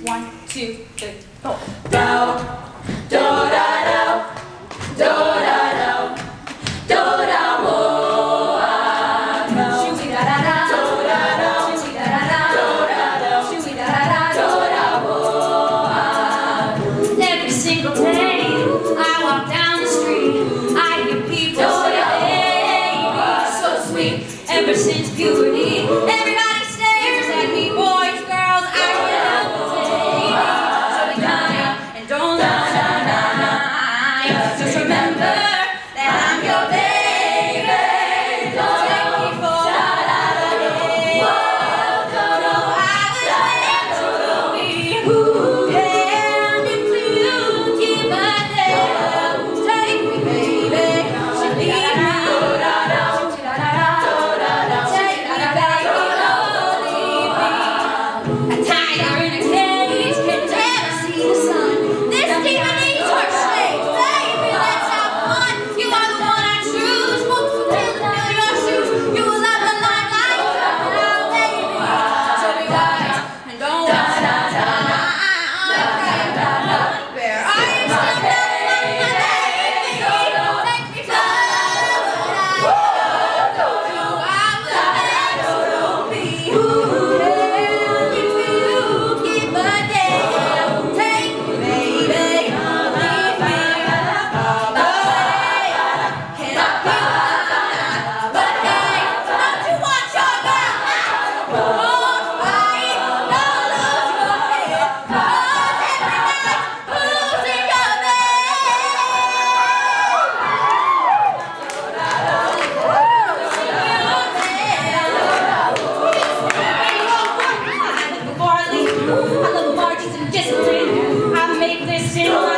1, 2, 3, 4. Do, do, da, do, do, da, do, do, da, wo, ah, do, shoo, da, da, da, do, da, do, shoo, da, da, da, do, shoo, da, da, do, da, wo, ah, do. Every single day I walk down the street, I hear people say, baby, so sweet. Ever since puberty, everybody stares at me, boys, girls, I can't help but say, so be kind and don't lie. Just remember that I'm your baby. Don't take me for granted. No, I was meant to be. Ooh, and if you give a damn, take me, baby. Should leave me. I love marches and discipline. I make this in life.